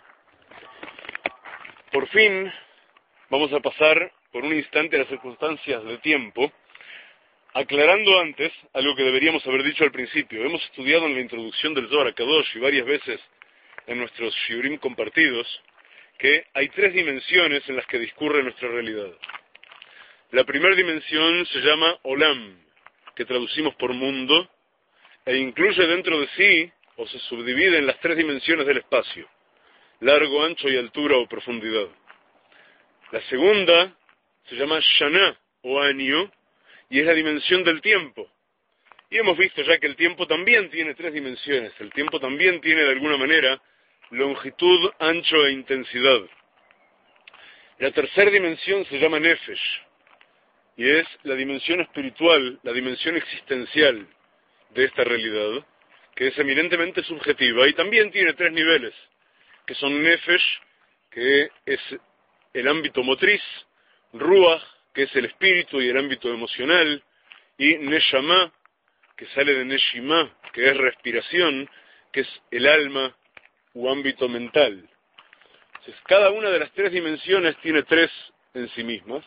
Por fin, vamos a pasar por un instante a las circunstancias de tiempo, aclarando antes algo que deberíamos haber dicho al principio. Hemos estudiado en la introducción del Zohar HaKadosh y varias veces en nuestros shiurim compartidos que hay tres dimensiones en las que discurre nuestra realidad. La primera dimensión se llama Olam, que traducimos por mundo, e incluye dentro de sí, o se subdivide en las tres dimensiones del espacio, largo, ancho y altura o profundidad. La segunda se llama Shana, o año, y es la dimensión del tiempo. Y hemos visto ya que el tiempo también tiene tres dimensiones. El tiempo también tiene de alguna manera longitud, ancho e intensidad. La tercera dimensión se llama Nefesh, y es la dimensión espiritual, la dimensión existencial de esta realidad, que es eminentemente subjetiva, y también tiene tres niveles, que son Nefesh, que es el ámbito motriz, Ruach, que es el espíritu y el ámbito emocional, y Neshama, que sale de Neshima, que es respiración, que es el alma u ámbito mental. Entonces, cada una de las tres dimensiones tiene tres en sí misma,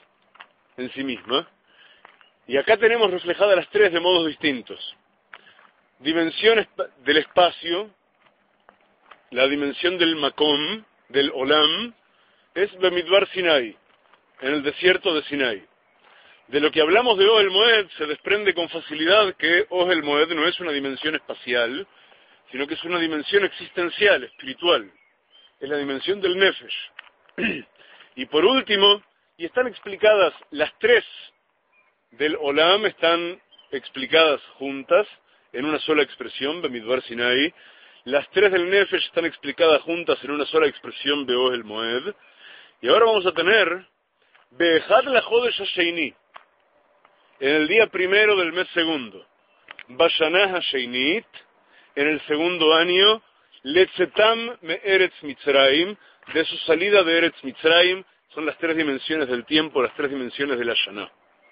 y acá tenemos reflejadas las tres de modos distintos. Dimensión del espacio, la dimensión del Makom, del Olam, es Bemidbar Sinai, en el desierto de Sinai. De lo que hablamos de Ohel Moed se desprende con facilidad que Ohel Moed no es una dimensión espacial, sino que es una dimensión existencial, espiritual. Es la dimensión del Nefesh. Y por último, y están explicadas las tres del Olam, están explicadas juntas en una sola expresión, Bemidbar Sinai. Las tres del Nefesh están explicadas juntas en una sola expresión, Beohel Moed. Y ahora vamos a tener Be'echad LaChodesh HaSheini, en el día primero del mes segundo. Bashanah Hasheinit, en el segundo año, Letzetam me Eretz Mitzrayim, de su salida de Eretz Mitzrayim, son las tres dimensiones del tiempo, las tres dimensiones de la Shana.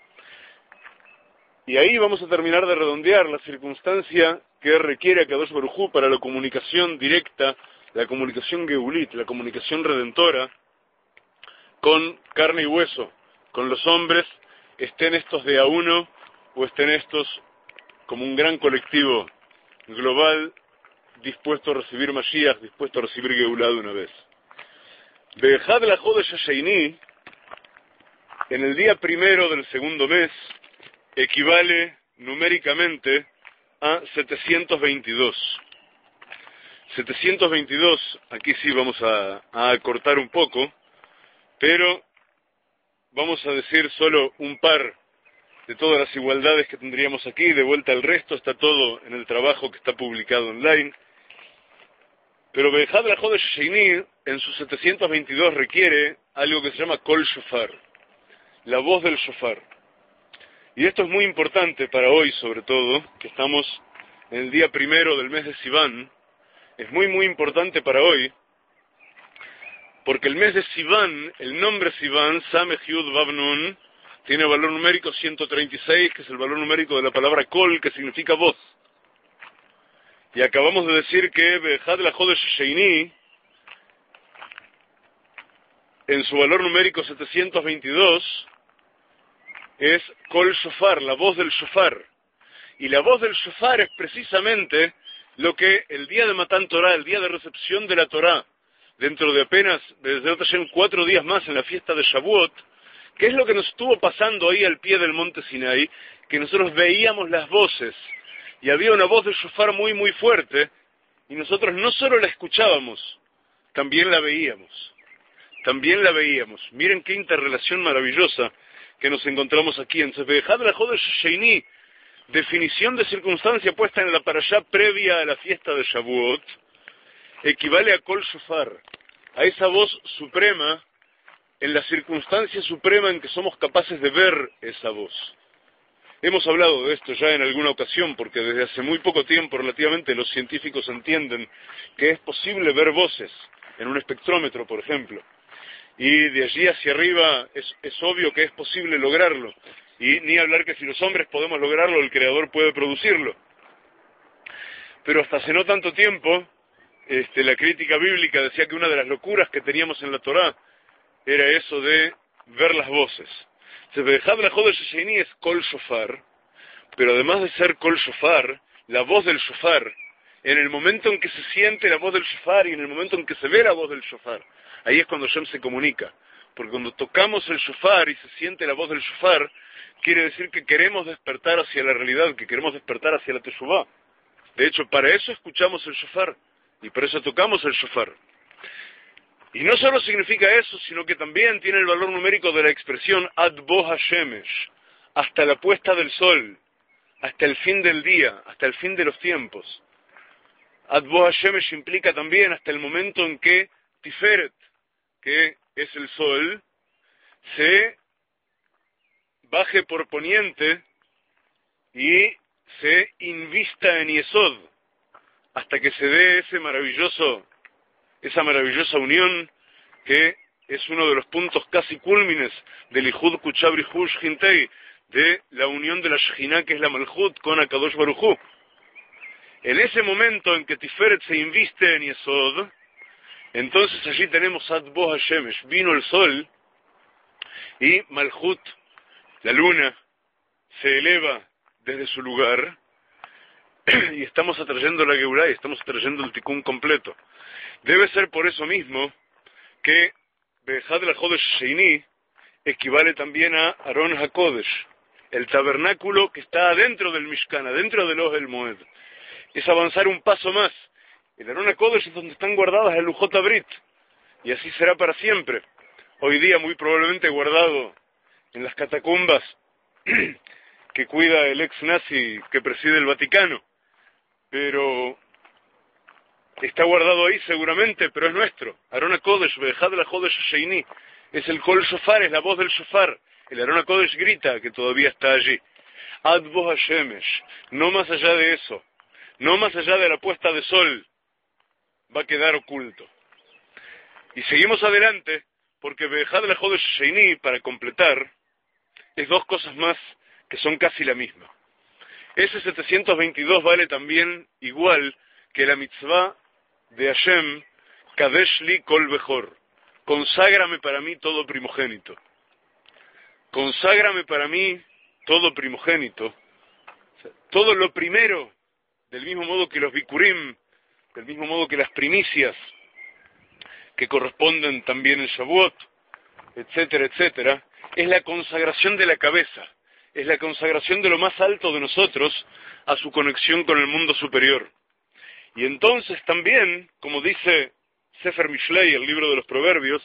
Y ahí vamos a terminar de redondear la circunstancia que requiere a Kadosh Baruj Hu para la comunicación directa, la comunicación Geulit, la comunicación redentora, con carne y hueso, con los hombres, estén estos de a uno o estén estos como un gran colectivo global dispuesto a recibir Mashiach, dispuesto a recibir Geulah de una vez. Be'echad lachodesh hasheini, en el día primero del segundo mes, equivale numéricamente a 722. 722, aquí sí vamos a acortar un poco, pero vamos a decir solo un par de todas las igualdades que tendríamos aquí. De vuelta al resto está todo en el trabajo que está publicado online. Pero Be'echad lachodesh hasheini, en sus 722, requiere algo que se llama Kol Shofar, la voz del Shofar. Y esto es muy importante para hoy, sobre todo, que estamos en el día primero del mes de Sivan. Es muy, muy importante para hoy, porque el mes de Sivan, el nombre Sivan, Samech Yud Vav Nun, tiene valor numérico 136, que es el valor numérico de la palabra Kol, que significa voz. Y acabamos de decir que Be'echad lachodesh hasheini, en su valor numérico 722, es Kol Shofar, la voz del Shofar. Y la voz del Shofar es precisamente lo que el día de Matan Torah, el día de recepción de la Torah, dentro de apenas, desde 4 días más en la fiesta de Shavuot, que es lo que nos estuvo pasando ahí al pie del monte Sinai, que nosotros veíamos las voces, y había una voz del Shofar muy, muy fuerte, y nosotros no solo la escuchábamos, también la veíamos. También la veíamos. Miren qué interrelación maravillosa que nos encontramos aquí en Be'echad lachodesh hasheini, definición de circunstancia puesta en la parashá previa a la fiesta de Shavuot, equivale a Kol Shofar, a esa voz suprema, en la circunstancia suprema en que somos capaces de ver esa voz. Hemos hablado de esto ya en alguna ocasión, porque desde hace muy poco tiempo relativamente los científicos entienden que es posible ver voces en un espectrómetro, por ejemplo. Y de allí hacia arriba es obvio que es posible lograrlo. Y ni hablar que si los hombres podemos lograrlo, el Creador puede producirlo. Pero hasta hace no tanto tiempo, la crítica bíblica decía que una de las locuras que teníamos en la Torá era eso de ver las voces. Be'echad lachodesh hasheini es Kol Shofar, pero además de ser Kol Shofar, la voz del Shofar, en el momento en que se siente la voz del Shofar y en el momento en que se ve la voz del Shofar, ahí es cuando Hashem se comunica. Porque cuando tocamos el Shofar y se siente la voz del Shofar, quiere decir que queremos despertar hacia la realidad, que queremos despertar hacia la Teshuvá. De hecho, para eso escuchamos el Shofar, y para eso tocamos el Shofar. Y no solo significa eso, sino que también tiene el valor numérico de la expresión Ad Bo HaShemesh, hasta la puesta del sol, hasta el fin del día, hasta el fin de los tiempos. Ad Bo HaShemesh implica también hasta el momento en que Tiferet, que es el sol, se baje por poniente y se invista en Yesod, hasta que se dé esa maravillosa unión que es uno de los puntos casi cúlmines del Ijud Kuchabri Hush Hintei, de la unión de la Shejinah, que es la Malchut, con Akadosh Baruj Hu. En ese momento en que Tiferet se inviste en Yesod, entonces allí tenemos Ad Bo HaShemesh, vino el sol, y Malchut, la luna, se eleva desde su lugar, y estamos atrayendo la Geulah, y estamos atrayendo el Tikkun completo. Debe ser por eso mismo que Be'echad lachodesh hasheini equivale también a Aron HaKodesh, el tabernáculo que está adentro del Mishkan, adentro del Ohel Moed. Es avanzar un paso más. El Aron HaKodesh es donde están guardadas el Lujot Abrit, y así será para siempre. Hoy día muy probablemente guardado en las catacumbas que cuida el ex nazi que preside el Vaticano, pero está guardado ahí seguramente, pero es nuestro. Aron HaKodesh, Be'echad lachodesh hasheini, es el Kol Shofar, es la voz del Shofar. El Aron HaKodesh grita que todavía está allí. Ad bo hashemesh, no más allá de eso, no más allá de la puesta de sol, va a quedar oculto. Y seguimos adelante, porque Behad Lechodesh Sheini, para completar, es dos cosas más que son casi la misma. Ese 722 vale también igual que la mitzvah de Hashem, Kadesh li kol bechor, conságrame para mí todo primogénito. Conságrame para mí todo primogénito, todo lo primero, del mismo modo que los bikurim, del mismo modo que las primicias, que corresponden también en Shavuot, etcétera, etcétera, es la consagración de la cabeza, es la consagración de lo más alto de nosotros a su conexión con el mundo superior. Y entonces también, como dice Sefer Mishlei, el libro de los Proverbios,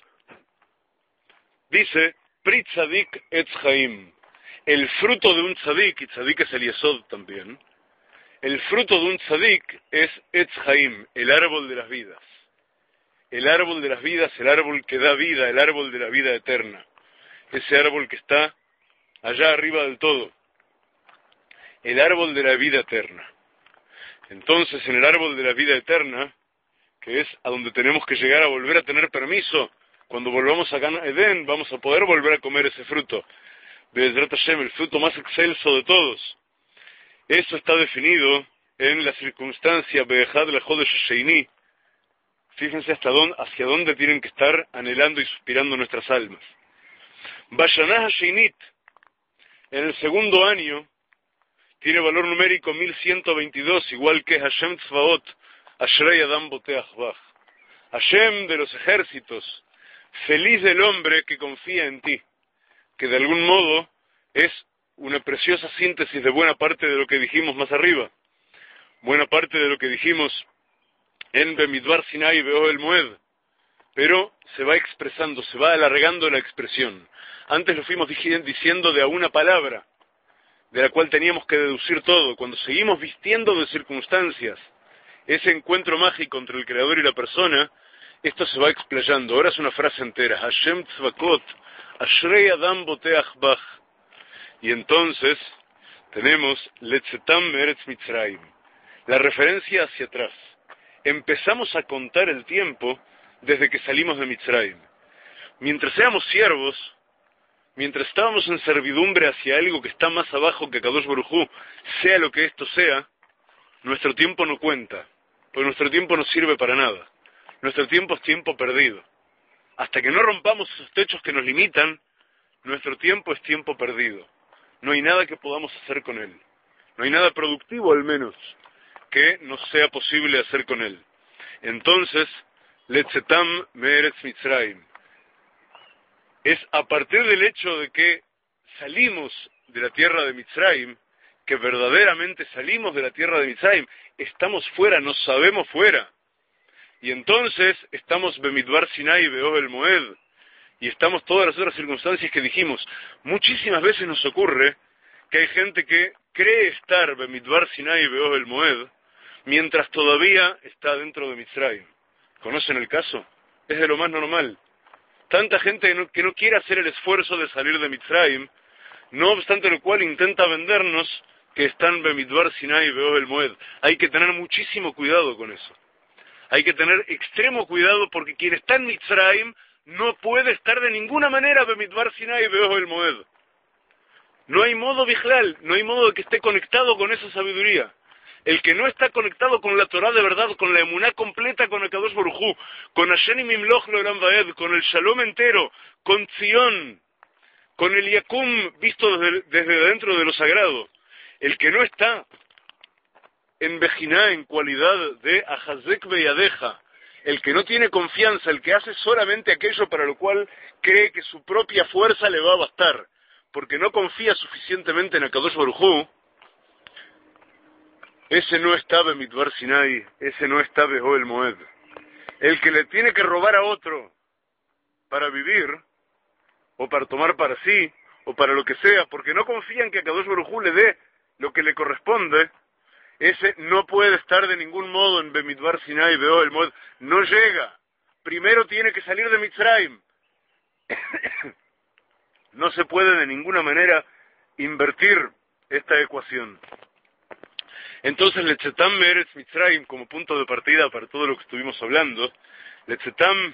dice, Pri tzadik etz chaim, el fruto de un tzadik, y tzadik es el yesod también, el fruto de un tzadik es etz chaim, el árbol de las vidas. El árbol de las vidas, el árbol que da vida, el árbol de la vida eterna. Ese árbol que está allá arriba del todo. El árbol de la vida eterna. Entonces, en el árbol de la vida eterna, que es a donde tenemos que llegar a volver a tener permiso, cuando volvamos a Gan Eden, vamos a poder volver a comer ese fruto. Be'ezrat Hashem, el fruto más excelso de todos. Eso está definido en la circunstancia Behad Lechodesh Sheini. Fíjense hacia dónde tienen que estar anhelando y suspirando nuestras almas. Bashanah Hasheinit, en el segundo año, tiene valor numérico 1122, igual que Hashem Tzvaot, Ashrei Adam Boteach Bach. Hashem de los ejércitos, feliz del hombre que confía en ti, que de algún modo es una preciosa síntesis de buena parte de lo que dijimos más arriba, buena parte de lo que dijimos en Bemidbar Sinai Beoel Moed, pero se va expresando, se va alargando la expresión. Antes lo fuimos diciendo de a una palabra, de la cual teníamos que deducir todo. Cuando seguimos vistiendo de circunstancias ese encuentro mágico entre el Creador y la persona, esto se va explayando. Ahora es una frase entera. Hashem Tzvakot, Ashrei Adam Boteach Bach. Y entonces tenemos Letzetam Meretz Mitzrayim, la referencia hacia atrás. Empezamos a contar el tiempo desde que salimos de Mitzrayim. Mientras seamos siervos, mientras estábamos en servidumbre hacia algo que está más abajo que Kadosh Baruj Hu, sea lo que esto sea, nuestro tiempo no cuenta, porque nuestro tiempo no sirve para nada. Nuestro tiempo es tiempo perdido. Hasta que no rompamos esos techos que nos limitan, nuestro tiempo es tiempo perdido. No hay nada que podamos hacer con él. No hay nada productivo, al menos, que nos sea posible hacer con él. Entonces, Letzetam Meretz Mitzrayim. Es a partir del hecho de que salimos de la tierra de Mitzrayim, que verdaderamente salimos de la tierra de Mitzrayim, estamos fuera, nos sabemos fuera. Y entonces estamos Bemidbar Sinai Beoel Moed, y estamos todas las otras circunstancias que dijimos. Muchísimas veces nos ocurre que hay gente que cree estar Bemidbar Sinai Beoel Moed, mientras todavía está dentro de Mitzrayim. ¿Conocen el caso? Es de lo más normal. Tanta gente que no quiere hacer el esfuerzo de salir de Mitzrayim, no obstante lo cual intenta vendernos que están Bemidbar Sinai Beoel Moed. Hay que tener muchísimo cuidado con eso. Hay que tener extremo cuidado porque quien está en Mitzrayim no puede estar de ninguna manera Bemidbar Sinai Beoel Moed. No hay modo bijlal, no hay modo de que esté conectado con esa sabiduría. El que no está conectado con la Torah de verdad, con la emuná completa, con el Kadosh Baruj Hu, con Hashem Mimloch Leolam Vaed, con el Shalom entero, con Tzion, con el Yakum visto desde dentro de lo sagrado. El que no está en Bejiná, en cualidad de Ahazek Beyadeja, el que no tiene confianza, el que hace solamente aquello para lo cual cree que su propia fuerza le va a bastar, porque no confía suficientemente en el Kadosh Baruj Hu, ese no está Bemidbar Sinai, ese no está Beoel Moed. El que le tiene que robar a otro para vivir, o para tomar para sí, o para lo que sea, porque no confía en que a Kadosh Baruj Hu le dé lo que le corresponde, ese no puede estar de ningún modo en Bemidbar Sinai Beoel Moed. No llega. Primero tiene que salir de Mitzrayim. No se puede de ninguna manera invertir esta ecuación. Entonces, Letzetam Meretz Mitzrayim, como punto de partida para todo lo que estuvimos hablando, Letzetam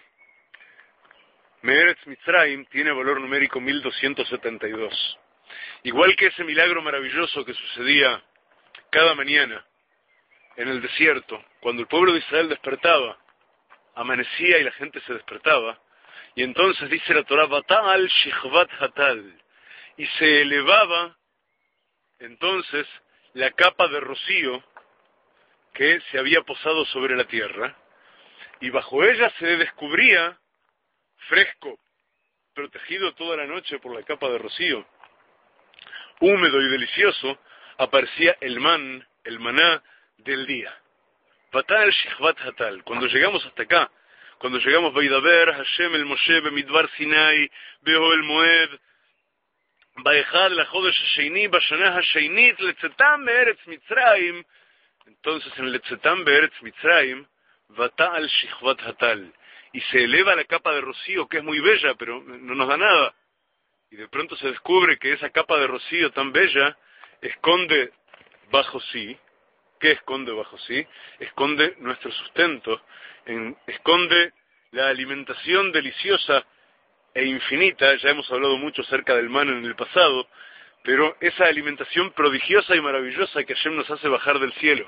Meretz Mitzrayim tiene valor numérico 1272. Igual que ese milagro maravilloso que sucedía cada mañana en el desierto, cuando el pueblo de Israel despertaba, amanecía y la gente se despertaba, y entonces dice la Torah, Bata'al Shichvat Hatal, y se elevaba entonces la capa de rocío que se había posado sobre la tierra, y bajo ella se descubría fresco, protegido toda la noche por la capa de rocío, húmedo y delicioso, aparecía el maná del día. Batal Shichvat Hatal. Cuando llegamos hasta acá, cuando llegamos Vaidaber Hashem el Moshe Bemidbar Sinai Beoel Moed Baechad la Chodesh Hasheini Bashanah Hasheinit Letzetam Be'eretz Mitzrayim. Entonces en Letzetam Be'eretz Mitzrayim Batal Shichvat Hatal, y se eleva la capa de rocío, que es muy bella, pero no nos da nada. Y de pronto se descubre que esa capa de rocío tan bella esconde bajo sí. ¿Qué esconde bajo sí? Esconde nuestro sustento, esconde la alimentación deliciosa e infinita. Ya hemos hablado mucho acerca del maná en el pasado, pero esa alimentación prodigiosa y maravillosa que Hashem nos hace bajar del cielo.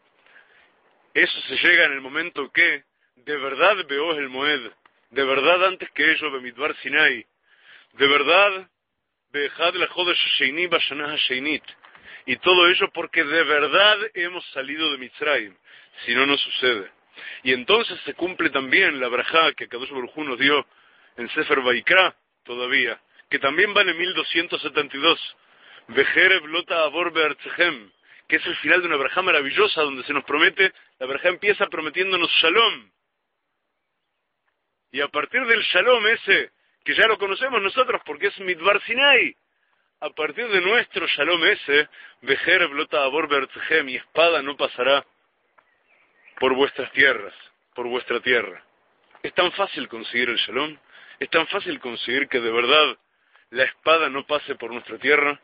Eso se llega en el momento que, de verdad, Be'oel el Moed, de verdad antes que ello, Bemidbar Sinai, de verdad, Be'echad la Chodesh Hasheini Bashanah Hasheinit, y todo ello porque de verdad hemos salido de Mitzrayim, si no, no sucede. Y entonces se cumple también la brajá que Kadosh Baruj Hu nos dio en Sefer Vaikra todavía, que también vale 1272, Vejerev Lota Avor Be'artzehem, que es el final de una brajá maravillosa donde se nos promete, la brajá empieza prometiéndonos Shalom. Y a partir del Shalom ese, que ya lo conocemos nosotros porque es Midbar Sinai, a partir de nuestro Shalom ese, Vejerev Lota Avor Be'artzehem, mi espada no pasará por vuestras tierras, por vuestra tierra. Es tan fácil conseguir el Shalom, es tan fácil conseguir que de verdad la espada no pase por nuestra tierra.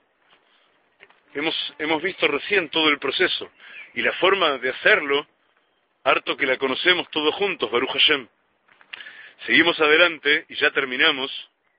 Hemos visto recién todo el proceso, y la forma de hacerlo, harto que la conocemos todos juntos, Baruch Hashem. Seguimos adelante, y ya terminamos,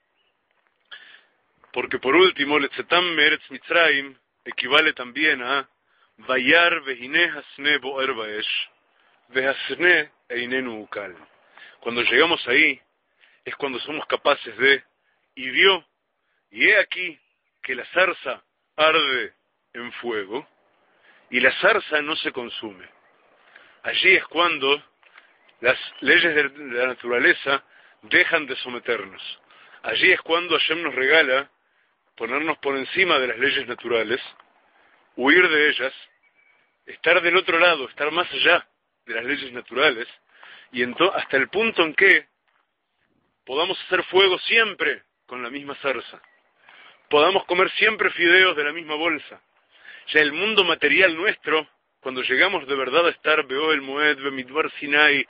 porque por último, Letzetam Meretz Mitzrayim equivale también a Vayar Vehine Hasne Boer Baesh, Vehasne Einenu Ukal. Cuando llegamos ahí, es cuando somos capaces de, y vio, y he aquí que la zarza arde en fuego, y la zarza no se consume. Allí es cuando las leyes de la naturaleza dejan de someternos. Allí es cuando Hashem nos regala ponernos por encima de las leyes naturales, huir de ellas, estar del otro lado, estar más allá de las leyes naturales, y hasta el punto en que podamos hacer fuego siempre con la misma zarza, podamos comer siempre fideos de la misma bolsa. Ya el mundo material nuestro, cuando llegamos de verdad a estar Be'oel Moed, Bemidbar Sinai,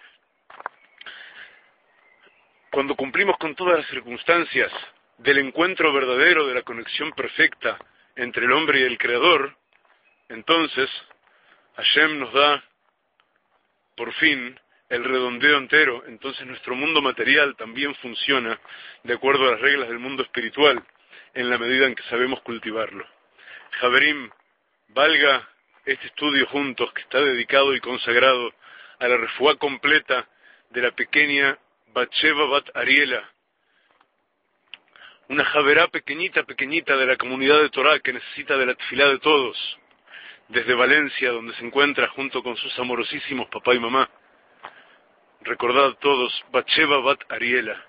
cuando cumplimos con todas las circunstancias del encuentro verdadero, de la conexión perfecta entre el hombre y el Creador, entonces Hashem nos da por fin el redondeo entero. Entonces nuestro mundo material también funciona de acuerdo a las reglas del mundo espiritual, en la medida en que sabemos cultivarlo. Javerim, valga este estudio juntos, que está dedicado y consagrado a la refuá completa de la pequeña Batsheva Bat Ariela, una javerá pequeñita de la comunidad de Torah que necesita de la tefilá de todos, desde Valencia, donde se encuentra junto con sus amorosísimos papá y mamá. Recordad todos, Batsheva Bat Ariela.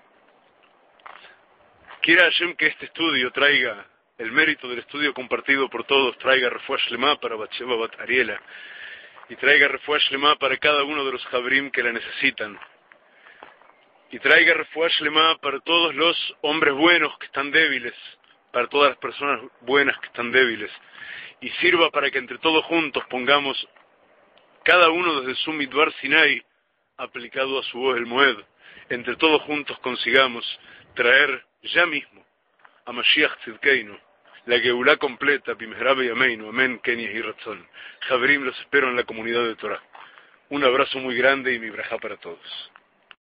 Quiera Hashem que este estudio traiga el mérito del estudio compartido por todos, traiga refuá shlema para Batsheva Bat Ariela, y traiga refuá shlema para cada uno de los Javrim que la necesitan, y traiga refuá shlema para todos los hombres buenos que están débiles, para todas las personas buenas que están débiles, y sirva para que entre todos juntos pongamos cada uno desde su Midbar Sinai aplicado a su Ohel Moed, entre todos juntos consigamos traer ya mismo a Mashiach Tzidkeinu, la Geulá completa, Bimehra Yameinu, amén, Kenia y Ratzon. Javerim, los espero en la comunidad de Torah. Un abrazo muy grande y mi braja para todos.